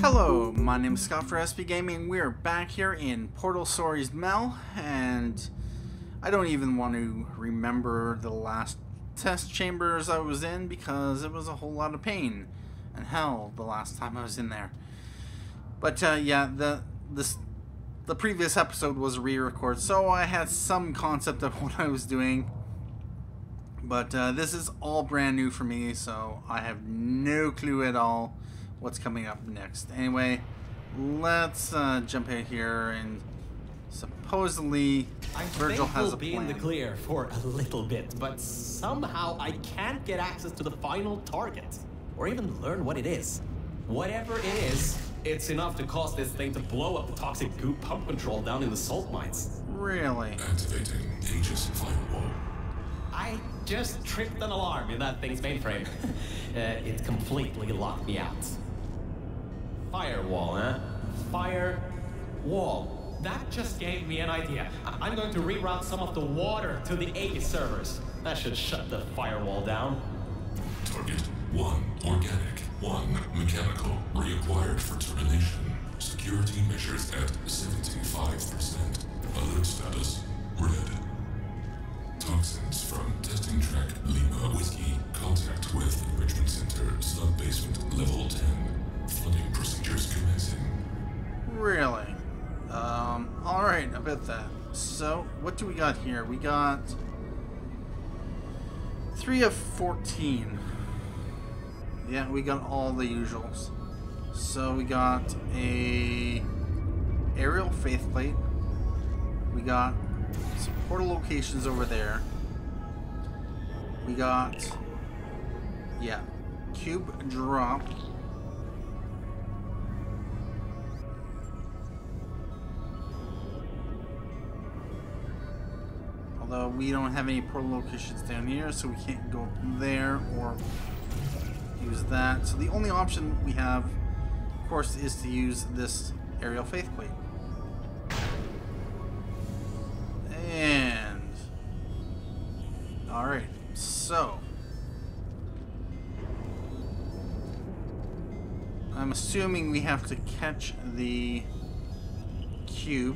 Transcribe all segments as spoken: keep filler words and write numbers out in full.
Hello, my name is Scott for S P Gaming. We're back here in Portal Stories Mel, and I don't even want to remember the last test chambers I was in because it was a whole lot of pain and hell the last time I was in there. But uh, yeah, the this the previous episode was a re-record, so I had some concept of what I was doing. But uh, this is all brand new for me, so I have no clue at all what's coming up next. Anyway, let's uh, jump in here, and supposedly I Virgil think has we'll a be plan. in the clear for a little bit, but somehow I can't get access to the final target, or even learn what it is. Whatever it is, it's enough to cause this thing to blow up the toxic goo pump control down in the salt mines. Really? Activating Aegis firewall. I just tripped an alarm in that thing's mainframe. uh, it completely locked me out. Firewall, huh? Firewall. That just gave me an idea. I I'm going to reroute some of the water to the Aegis servers. That should shut the firewall down. Target one organic, one mechanical. Reacquired for termination. Security measures at seventy-five percent. Alert status red. Toxins from testing track Lima Whiskey. Contact with Enrichment Center, sub-basement, level ten. Flooding procedures commencing. Really? Um, alright, I bet that. So, what do we got here? We got three of fourteen. Yeah, we got all the usuals. So we got a aerial faith plate. We got some portal locations over there. We got, yeah, cube drop. Although we don't have any portal locations down here, so we can't go there or use that. So the only option we have, of course, is to use this aerial faith plate. And alright, so I'm assuming we have to catch the cube.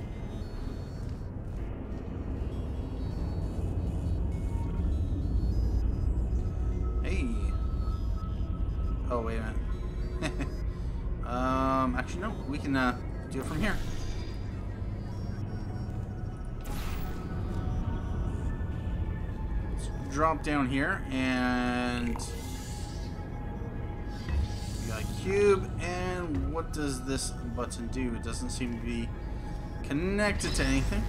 Hey. Oh, wait a minute. um, actually, no. We can uh, do it from here. Let's drop down here, and we got a cube. And what does this button do? It doesn't seem to be connected to anything.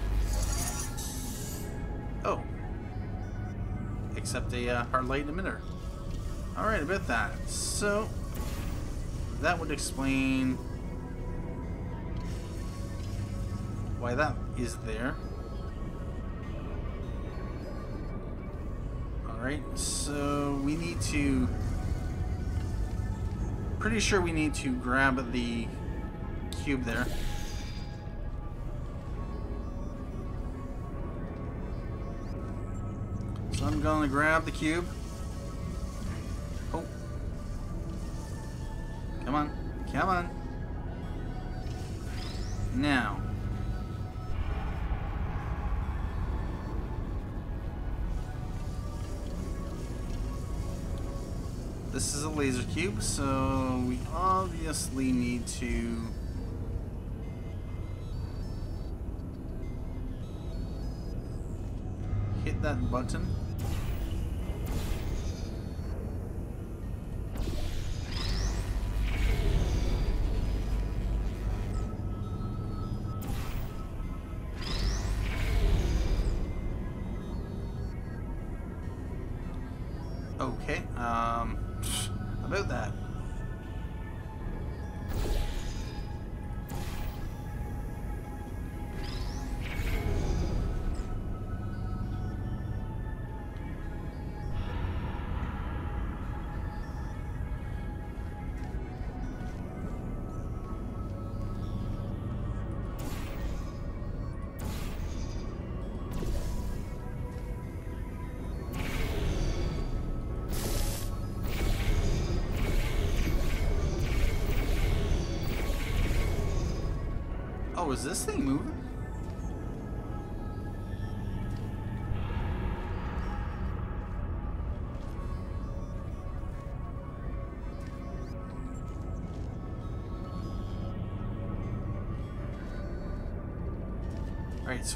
Oh. Except a uh, hard light emitter. Alright, about that. So, that would explain why that is there. Alright, so we need to... Pretty sure we need to grab the cube there. So I'm gonna grab the cube. Oh. Come on. Come on. Now. This is a laser cube, so we obviously need to hit that button. Okay, um, about that. Oh, is this thing moving? Alright, so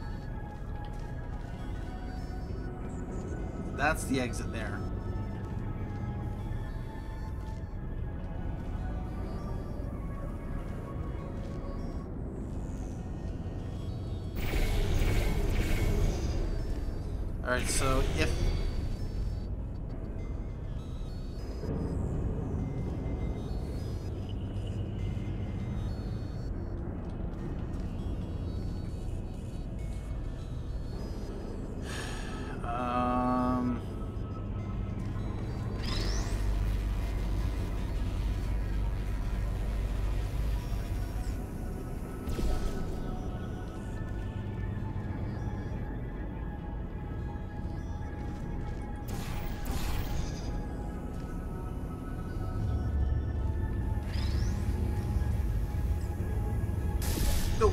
that's the exit there. Alright, so if um no.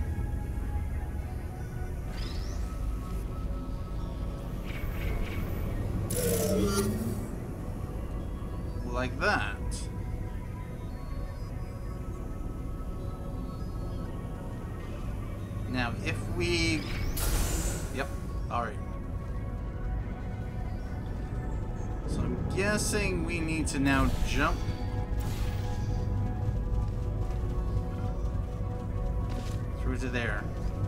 Like that. Now, if we... Yep, alright. So I'm guessing we need to now jump through to there.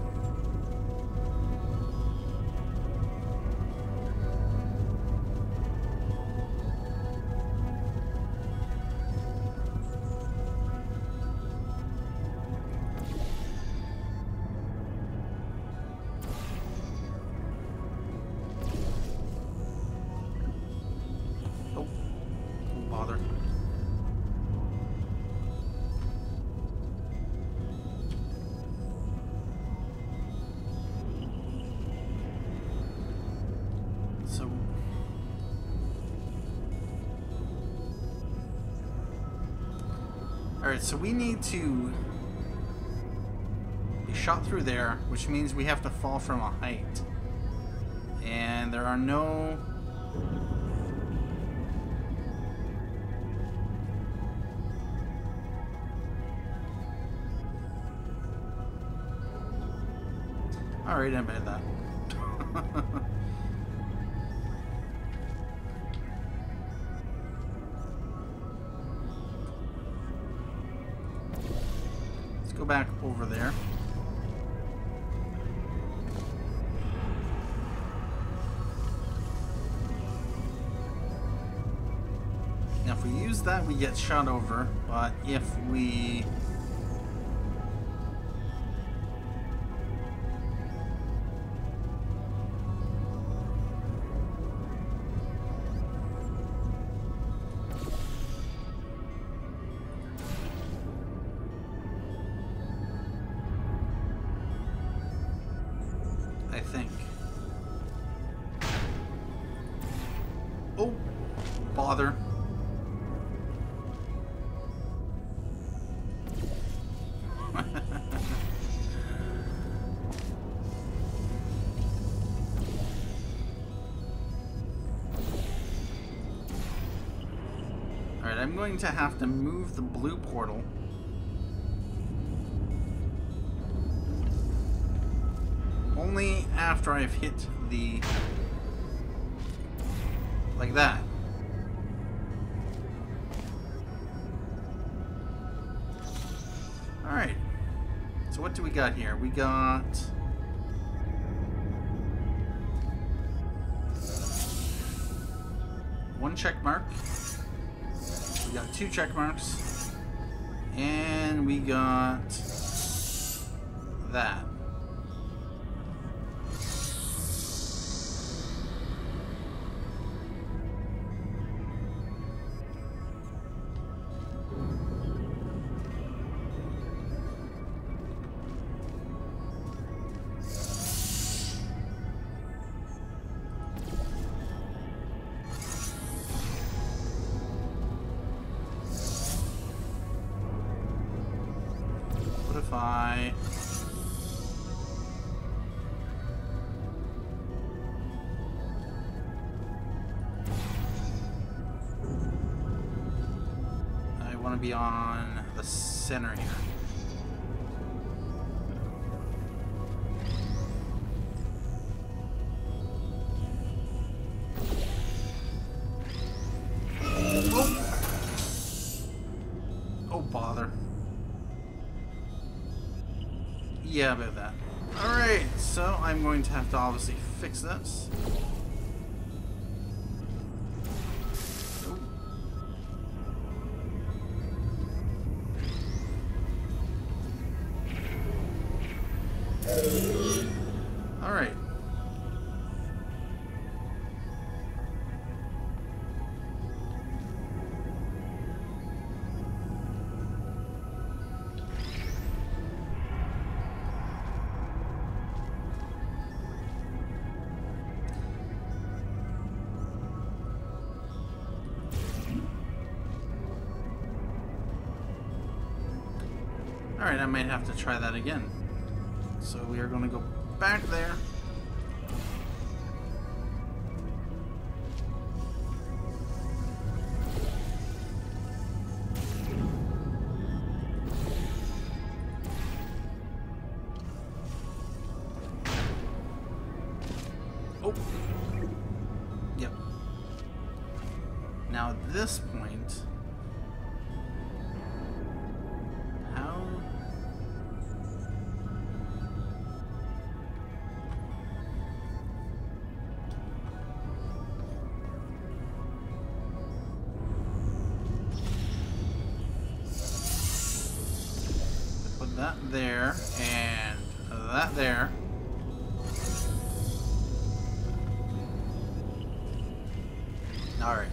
Alright, so we need to be shot through there, which means we have to fall from a height. And there are no... Alright, I bet that. Go back over there. Now if we use that, we get shot over, but if we... I think. Oh, bother. Alright, I'm going to have to move the blue portal. Only after I've hit the... like that. Alright. So what do we got here? We got... one check mark. We got two check marks. And we got... that. modify. I want to be on the center here. Yeah, about that. Alright, so I'm going to have to obviously fix this. Alright. Alright, I might have to try that again. So we are going to go back there. Oh! Yep. Now at this point... that there, and that there. Alright.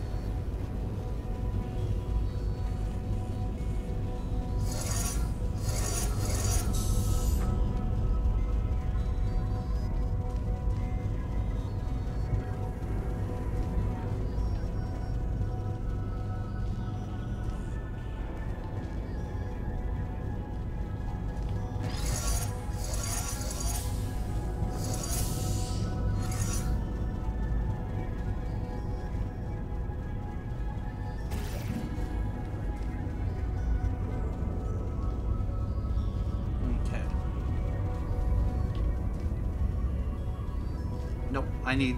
Nope, I need...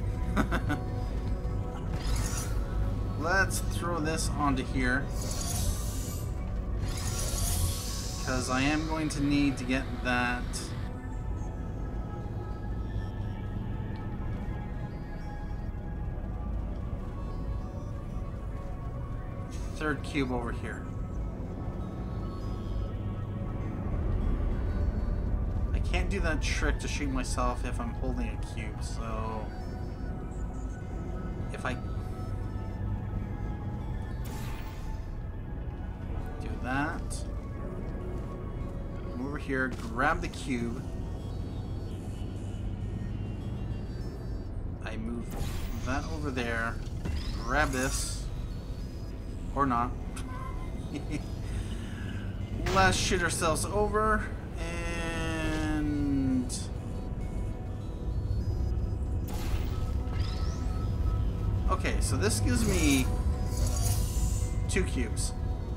Let's throw this onto here. Because I am going to need to get that... third cube over here. Can't do that trick to shoot myself if I'm holding a cube, so if I do that, come over here, grab the cube, I move that over there, grab this, or not, let's shoot ourselves over. Okay, so this gives me two cubes.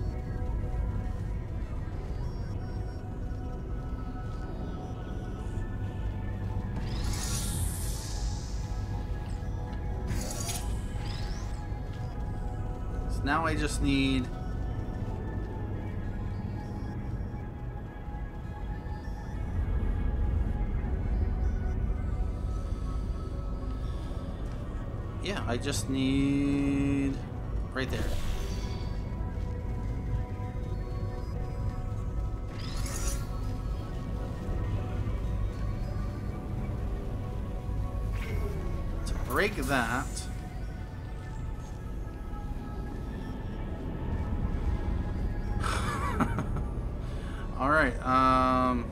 So now I just need Yeah, I just need right there. To break that, all right. Um.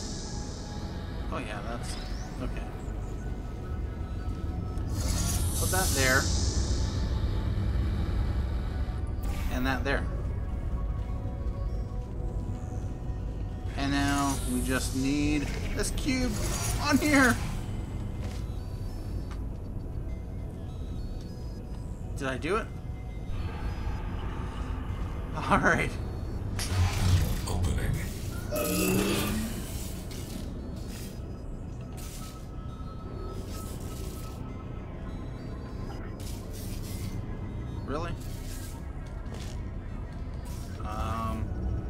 Oh yeah, that's okay. put that there. And that there. And now we just need this cube on here. Did I do it? All right. Opening. Really? Um.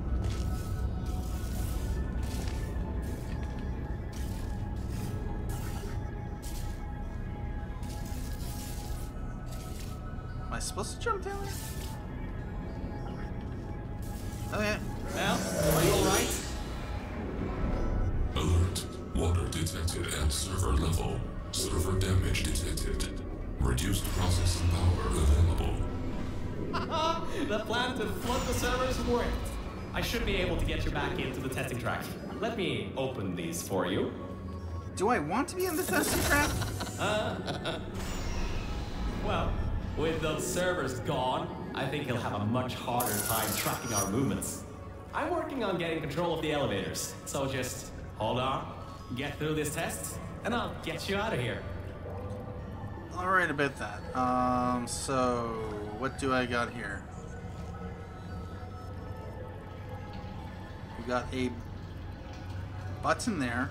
Am I supposed to jump down there? Oh yeah. Mel, are you alright? Alert. Water detected at server level. Server damage detected. Reduced processing power available. The plan to flood the servers worked. I should be able to get you back into the testing track. Let me open these for you. Do I want to be in the testing track? Well, with those servers gone, I think he'll have a much harder time tracking our movements. I'm working on getting control of the elevators, so just hold on, get through this test, and I'll get you out of here. Alright about that. Um, so what do I got here? We got a button there.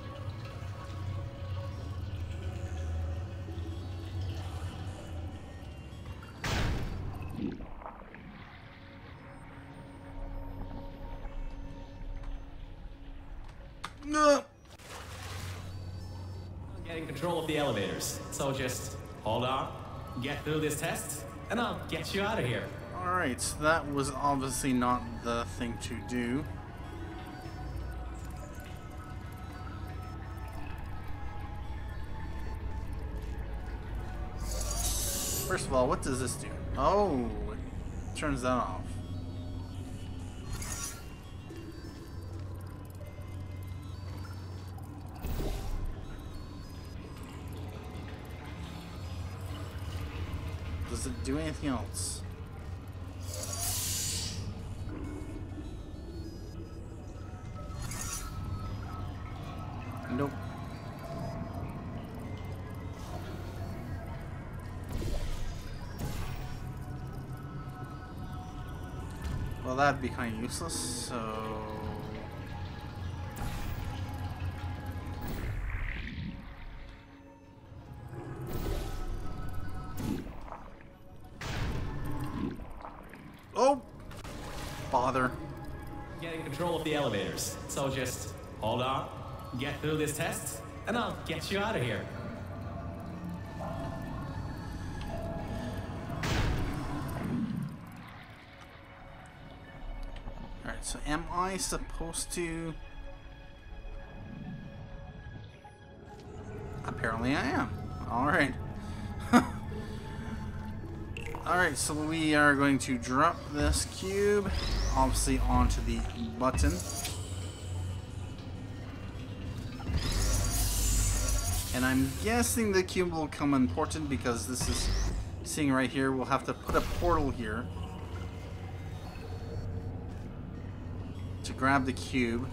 No. Getting control of the elevators, so just hold on, get through this test, and I'll get you out of here. Alright, so that was obviously not the thing to do. First of all, what does this do? Oh, it turns that off. Does it do anything else? Nope. Well, that'd be kind of useless, so... Oh! Bother. Getting control of the elevators, so just hold on, get through this test, and I'll get you out of here. Alright, so am I supposed to... Apparently I am. Alright. Alright, so we are going to drop this cube, obviously, onto the button. And I'm guessing the cube will come important because this is, seeing right here, we'll have to put a portal here to grab the cube.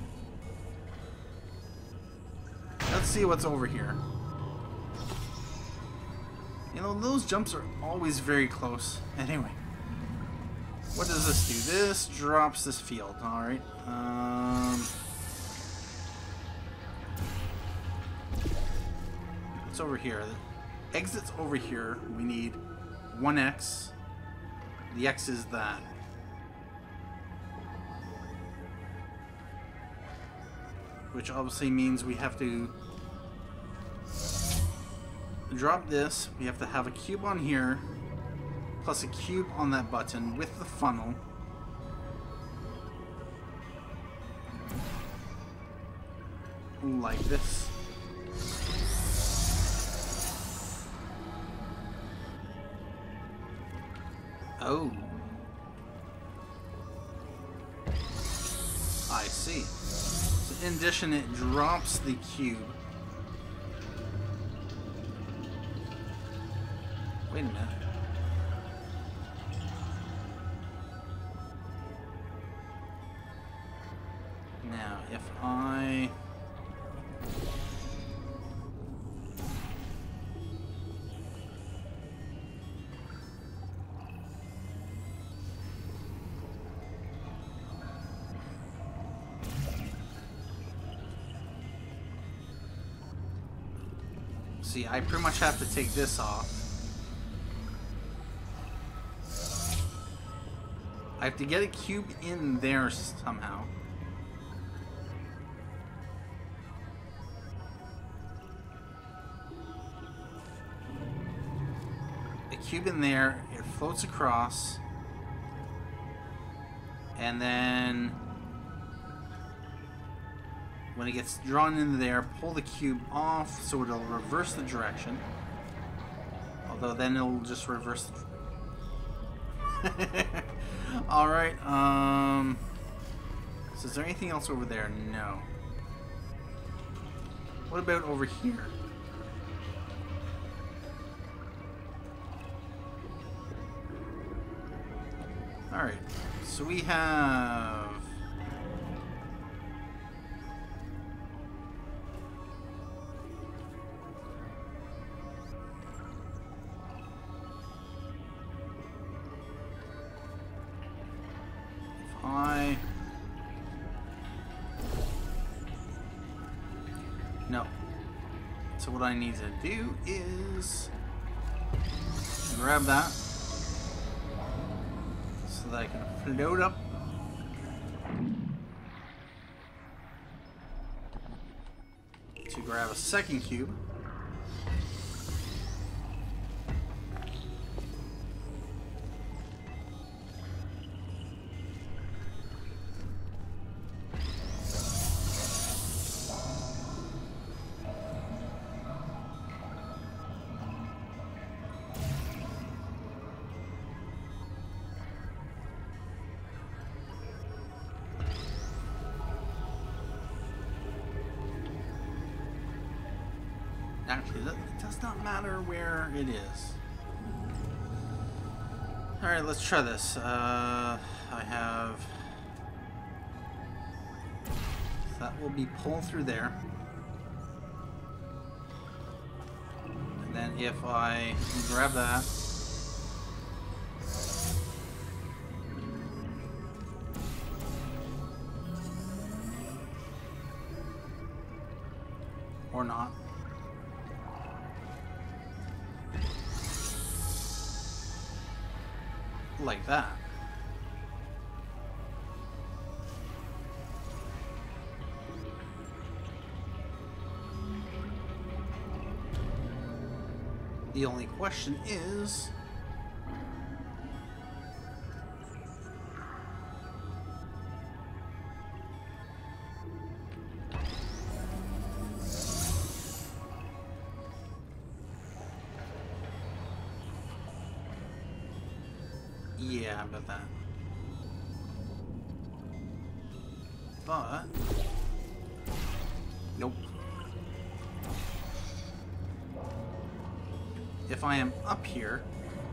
Let's see what's over here. You know, those jumps are always very close. Anyway, what does this do? This drops this field. Alright. Um, what's over here? The exit's over here. We need one X. The X is that. Which obviously means we have to drop this. We have to have a cube on here, plus a cube on that button with the funnel. Like this. Oh. I see. So in addition, it drops the cube. Wait a minute. Now, if I... See, I pretty much have to take this off. I have to get a cube in there somehow. A cube in there, it floats across, and then when it gets drawn into there, pull the cube off so it'll reverse the direction. Although then it'll just reverse the... Alright, um... so is there anything else over there? No. What about over here? Alright, so we have... I... No. So what I need to do is grab that so that I can float up to grab a second cube. Actually, it does not matter where it is. Alright, let's try this. Uh, I have... That will be pulled through there. And then if I grab that... Or not. Like that. The only question is... Yeah, about that. But... Nope. If I am up here...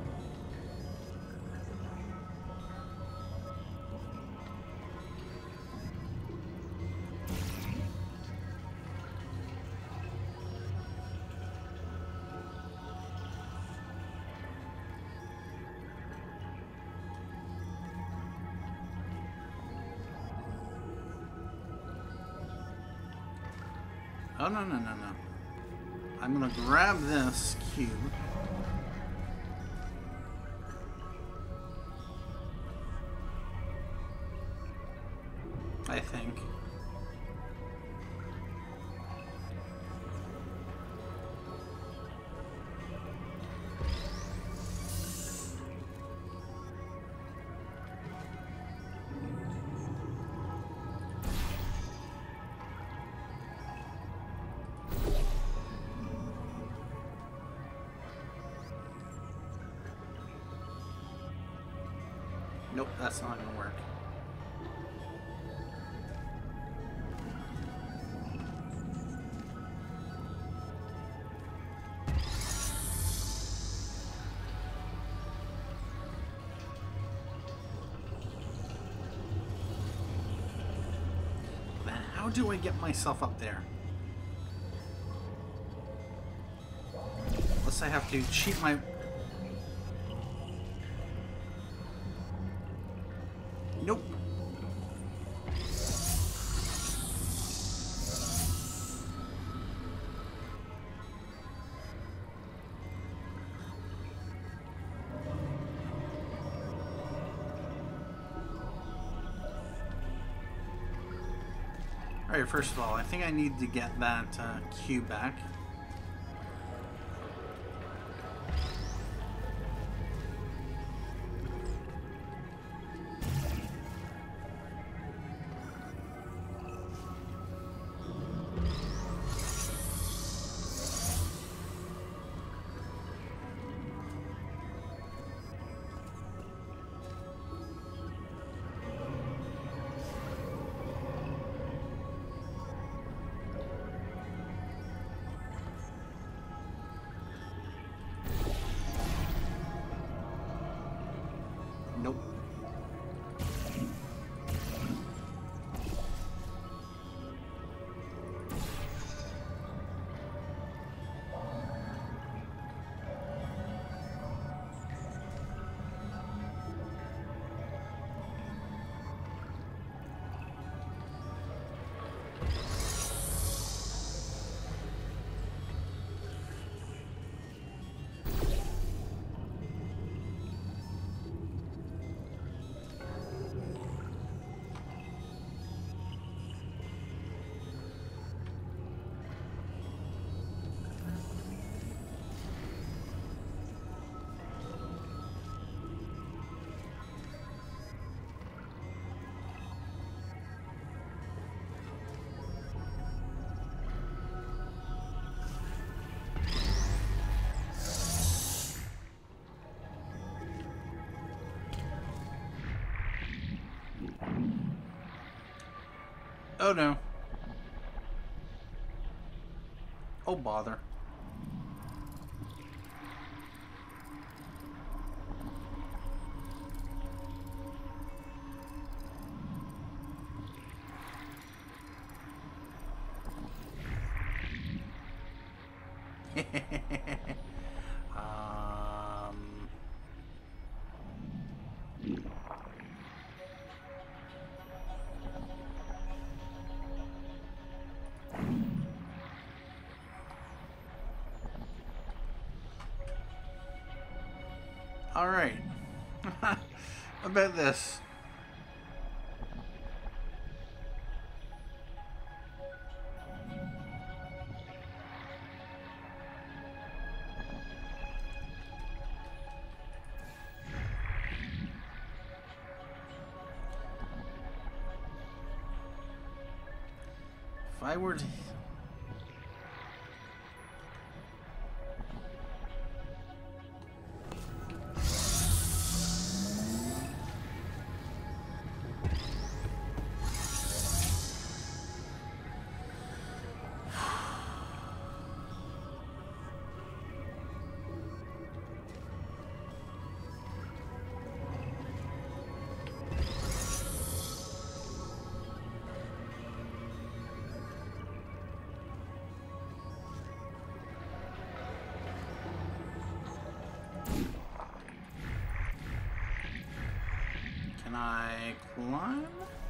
Oh, no, no, no, no. I'm gonna grab this cube. I think. Nope, that's not gonna work. How do I get myself up there? Unless I have to cheat my... Nope. Alright, first of all, I think I need to get that uh, cube back. Nope. Oh no. Oh bother. um All right. About this. If I were to... Can I climb?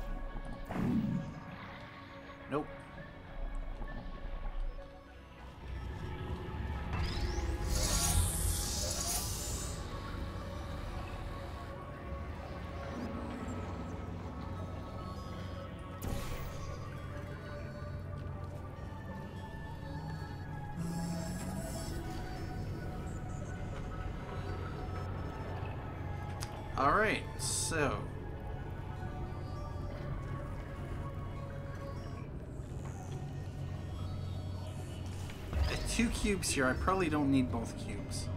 Nope. All right, so at two cubes here. I probably don't need both cubes.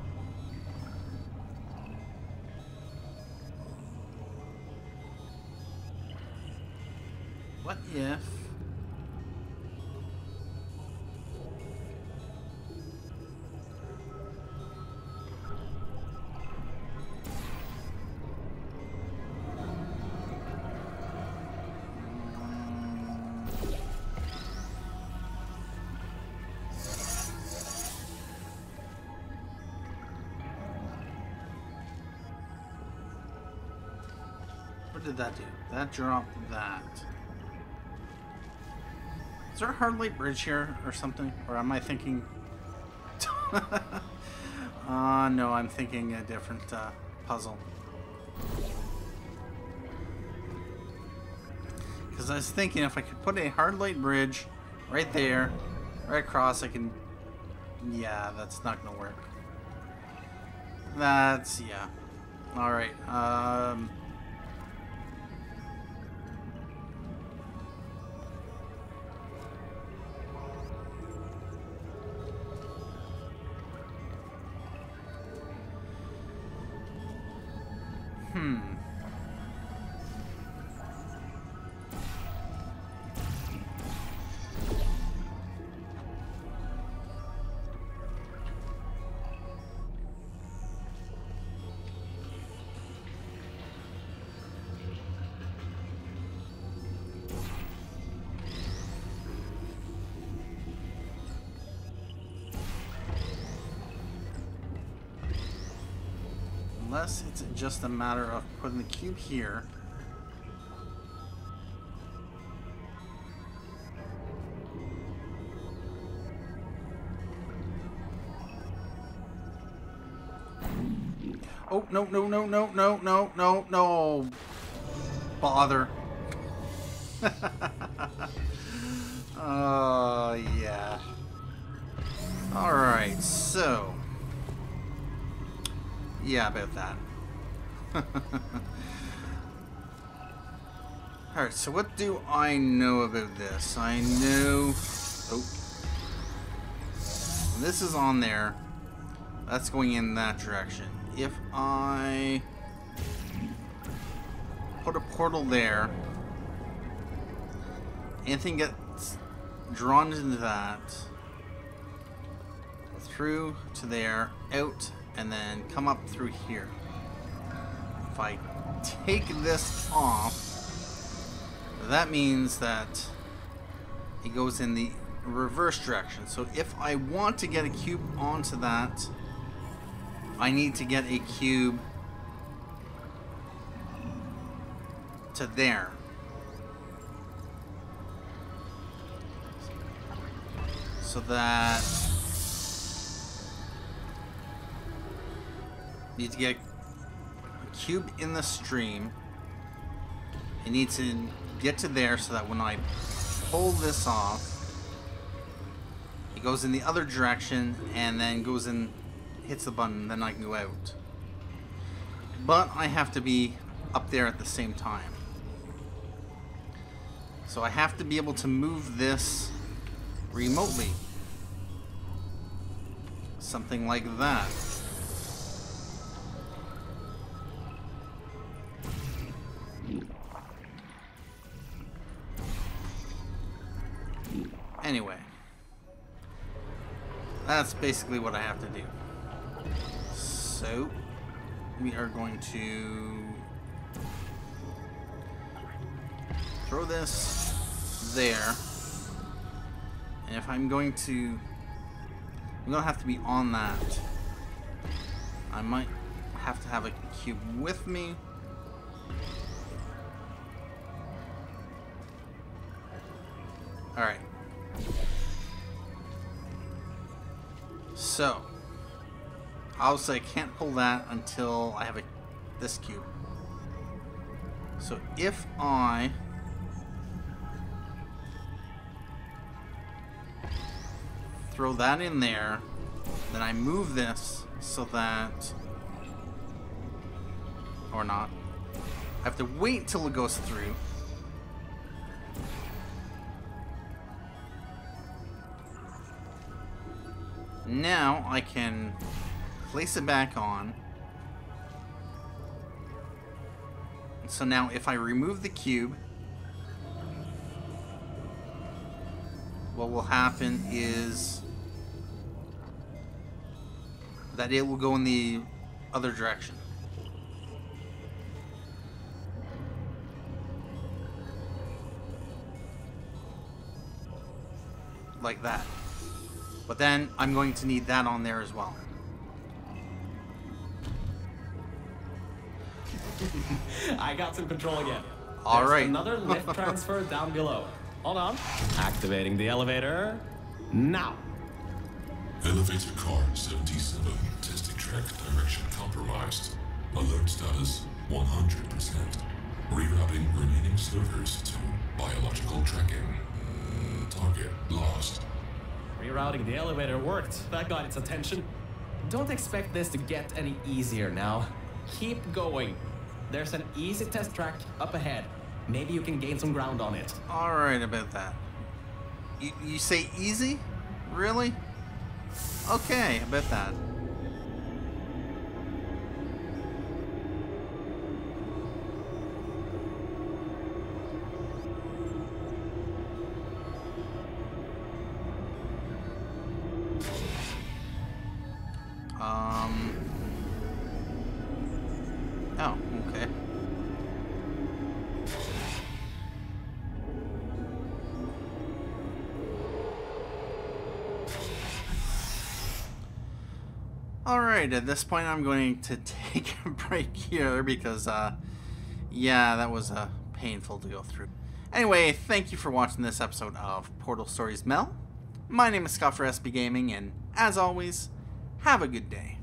What if? did that do? That dropped that. Is there a hard light bridge here or something? Or am I thinking... uh, no, I'm thinking a different uh, puzzle. Because I was thinking if I could put a hard light bridge right there, right across, I can... Yeah, that's not going to work. That's... yeah. Alright, um... Hmm. Unless it's just a matter of putting the cube here. Oh, no, no, no, no, no, no, no, no. Bother. Oh, yeah. Alright, so... yeah, about that. Alright, so what do I know about this? I know... oh. This is on there. That's going in that direction. If I... put a portal there... anything gets drawn into that... through to there, out... and then come up through here. If I take this off, that means that it goes in the reverse direction. So if I want to get a cube onto that, I need to get a cube to there. So that need to get a cube in the stream. I need to get to there so that when I pull this off, it goes in the other direction and then goes in, hits the button, then I can go out. But I have to be up there at the same time. So I have to be able to move this remotely. Something like that. Anyway, that's basically what I have to do. So, we are going to throw this there. And if I'm going to, I'm going to have to be on that. I might have to have a cube with me. Alright. So, obviously I can't pull that until I have a, this cube. So if I throw that in there, then I move this so that, or not, I have to wait till it goes through. Now I can place it back on. So now if I remove the cube, what will happen is that it will go in the other direction. Like that. But then I'm going to need that on there as well. I got some control again. All There's right. another lift transfer down below. Hold on. Activating the elevator. Now. Elevator car seventy-seven. Testing track direction compromised. Alert status one hundred percent. Rerouting remaining servers to biological tracking. Target lost. Rerouting the elevator worked. That got its attention. Don't expect this to get any easier now. Keep going. There's an easy test track up ahead. Maybe you can gain some ground on it. All right about that. You, you say easy? Really? Okay, about that. Um. Oh, okay. Alright, at this point I'm going to take a break here because, uh, yeah, that was uh, painful to go through. Anyway, thank you for watching this episode of Portal Stories Mel. My name is Scott for S B Gaming, and as always, have a good day.